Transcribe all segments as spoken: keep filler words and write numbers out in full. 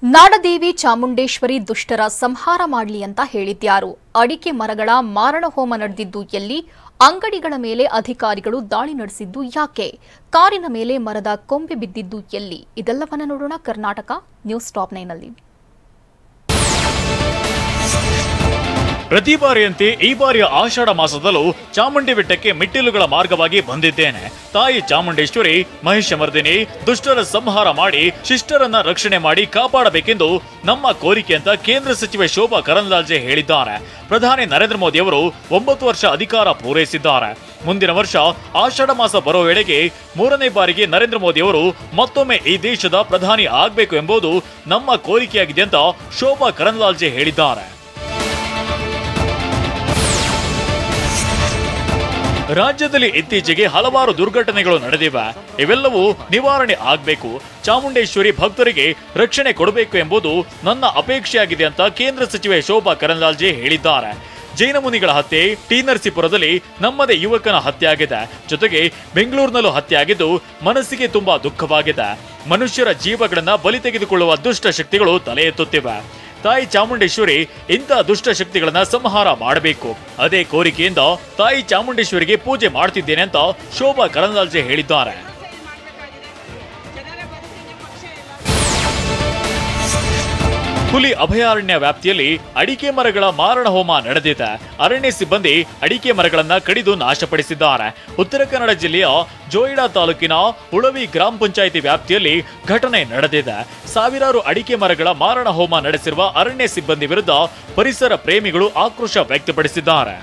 ನಾಡದೇವಿ ಚಾಮುಂಡೇಶ್ವರಿ ದುಷ್ಟರ ಸಂಹಾರ ಮಾಡಲಿ ಅಂತ ಹೇಳಿದ್ಯಾರು? ಅಡಿಕೆ ಮರಗಳ ಮಾರಣ ಹೋಮ ನಡೆದಿದ್ದು ಎಲ್ಲಿ? ಅಂಗಡಿಗಳ ಮೇಲೆ ಅಧಿಕಾರಿಗಳು ದಾಳಿ ನಡೆಸಿದ್ದು ಯಾಕೆ? ಕಾರಿನ ಮೇಲೆ ಮರದ ಕೊಂಬೆ ಬಿದ್ದಿದ್ದು ಎಲ್ಲಿ? ಇದೆಲ್ಲವನ್ನ ನೋಡೋಣ ಕರ್ನಾಟಕ ನ್ಯೂಸ್ ಟಾಪ್ ನೈನ್ ನಲ್ಲಿ. ಪ್ರತಿ ಬಾರಿಯಂತೆ ಈ ಬಾರಿಯ ಆಷಾಢ ಮಾಸದಲ್ಲೂ ಚಾಮುಂಡಿ ಬೆಟ್ಟಕ್ಕೆ ಮೆಟ್ಟಿಲುಗಳ ಮಾರ್ಗವಾಗಿ ಬಂದಿದ್ದೇನೆ. ತಾಯಿ ಚಾಮುಂಡೇಶ್ವರಿ ಮಹಿಷಮರ್ದಿನಿ ದುಷ್ಟರ ಸಂಹಾರ ಮಾಡಿ ಶಿಷ್ಟರನ್ನ ರಕ್ಷಣೆ ಮಾಡಿ ಕಾಪಾಡಬೇಕೆಂದು ನಮ್ಮ ಕೋರಿಕೆ ಅಂತ ಕೇಂದ್ರ ಸಚಿವೆ ಶೋಭಾ ಕರಂದ್ಲಾಜೆ ಹೇಳಿದ್ದಾರೆ. ಪ್ರಧಾನಿ ನರೇಂದ್ರ ಮೋದಿ ಅವರು ಒಂಬತ್ತು ವರ್ಷ ಅಧಿಕಾರ ಪೂರೈಸಿದ್ದಾರೆ. ಮುಂದಿನ ವರ್ಷ ಆಷಾಢ ಮಾಸ ಬರೋ ವೇಳೆಗೆ ಮೂರನೇ ಬಾರಿಗೆ ನರೇಂದ್ರ ಮೋದಿ ಅವರು ಮತ್ತೊಮ್ಮೆ ಈ ದೇಶದ ಪ್ರಧಾನಿ ಆಗಬೇಕು ಎಂಬುದು ನಮ್ಮ ಕೋರಿಕೆಯಾಗಿದೆ ಅಂತ ಶೋಭಾ ಕರಂದ್ಲಾಜೆ ಹೇಳಿದ್ದಾರೆ. ರಾಜ್ಯದಲ್ಲಿ ಇತ್ತೀಚೆಗೆ ಹಲವಾರು ದುರ್ಘಟನೆಗಳು ನಡೆದಿವೆ. ಇವೆಲ್ಲವೂ ನಿವಾರಣೆ ಆಗಬೇಕು. ಚಾಮುಂಡೇಶ್ವರಿ ಭಕ್ತರಿಗೆ ರಕ್ಷಣೆ ಕೊಡಬೇಕು ಎಂಬುದು ನನ್ನ ಅಪೇಕ್ಷೆಯಾಗಿದೆ ಅಂತ ಕೇಂದ್ರ ಸಚಿವೆ ಶೋಭಾ ಕರಂದ್ಲಾಜೆ ಹೇಳಿದ್ದಾರೆ. ಜೈನ ಮುನಿಗಳ ಹತ್ಯೆ, ಟಿ ನರಸೀಪುರದಲ್ಲಿ ನಮ್ಮದೇ ಯುವಕನ ಹತ್ಯೆ ಆಗಿದೆ. ಜೊತೆಗೆ ಬೆಂಗಳೂರಿನಲ್ಲೂ ಹತ್ಯೆ ಆಗಿದ್ದು ಮನಸ್ಸಿಗೆ ತುಂಬಾ ದುಃಖವಾಗಿದೆ. ಮನುಷ್ಯರ ಜೀವಗಳನ್ನ ಬಲಿ ತೆಗೆದುಕೊಳ್ಳುವ ದುಷ್ಟ ಶಕ್ತಿಗಳು ತಲೆ ಎತ್ತುತ್ತಿವೆ. ತಾಯಿ ಚಾಮುಂಡೇಶ್ವರಿ ಇಂಥ ದುಷ್ಟ ಶಕ್ತಿಗಳನ್ನ ಸಂಹಾರ ಮಾಡಬೇಕು. ಅದೇ ಕೋರಿಕೆಯಿಂದ ತಾಯಿ ಚಾಮುಂಡೇಶ್ವರಿಗೆ ಪೂಜೆ ಮಾಡ್ತಿದ್ದೇನೆ ಅಂತ ಶೋಭಾ ಕರಂದ್ಲಾಜೆ ಹೇಳಿದ್ದಾರೆ. ಹುಲಿ ಅಭಯಾರಣ್ಯ ವ್ಯಾಪ್ತಿಯಲ್ಲಿ ಅಡಿಕೆ ಮರಗಳ ಮಾರಣ ಹೋಮ ನಡೆದಿದೆ. ಅರಣ್ಯ ಸಿಬ್ಬಂದಿ ಅಡಿಕೆ ಮರಗಳನ್ನ ಕಡಿದು ನಾಶಪಡಿಸಿದ್ದಾರೆ. ಉತ್ತರ ಕನ್ನಡ ಜಿಲ್ಲೆಯ ಜೋಯಿಡಾ ತಾಲೂಕಿನ ಉಳವಿ ಗ್ರಾಮ ಪಂಚಾಯಿತಿ ವ್ಯಾಪ್ತಿಯಲ್ಲಿ ಘಟನೆ ನಡೆದಿದೆ. ಸಾವಿರಾರು ಅಡಿಕೆ ಮರಗಳ ಮಾರಣ ಹೋಮ ನಡೆಸಿರುವ ಅರಣ್ಯ ಸಿಬ್ಬಂದಿ ವಿರುದ್ಧ ಪರಿಸರ ಪ್ರೇಮಿಗಳು ಆಕ್ರೋಶ ವ್ಯಕ್ತಪಡಿಸಿದ್ದಾರೆ.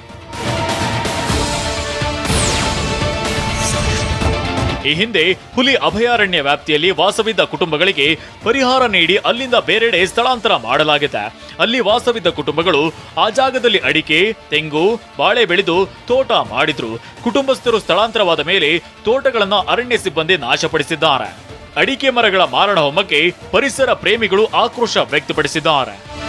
ಈ ಹಿಂದೆ ಹುಲಿ ಅಭಯಾರಣ್ಯ ವ್ಯಾಪ್ತಿಯಲ್ಲಿ ವಾಸವಿದ್ದ ಕುಟುಂಬಗಳಿಗೆ ಪರಿಹಾರ ನೀಡಿ ಅಲ್ಲಿಂದ ಬೇರೆಡೆ ಸ್ಥಳಾಂತರ ಮಾಡಲಾಗಿದೆ. ಅಲ್ಲಿ ವಾಸವಿದ್ದ ಕುಟುಂಬಗಳು ಆ ಜಾಗದಲ್ಲಿ ಅಡಿಕೆ, ತೆಂಗು, ಬಾಳೆ ಬೆಳೆದು ತೋಟ ಮಾಡಿದ್ರು. ಕುಟುಂಬಸ್ಥರು ಸ್ಥಳಾಂತರವಾದ ಮೇಲೆ ತೋಟಗಳನ್ನು ಅರಣ್ಯ ಸಿಬ್ಬಂದಿ ನಾಶಪಡಿಸಿದ್ದಾರೆ. ಅಡಿಕೆ ಮರಗಳ ಮಾರಣ ಹೋಮಕ್ಕೆ ಪರಿಸರ ಪ್ರೇಮಿಗಳು ಆಕ್ರೋಶ ವ್ಯಕ್ತಪಡಿಸಿದ್ದಾರೆ.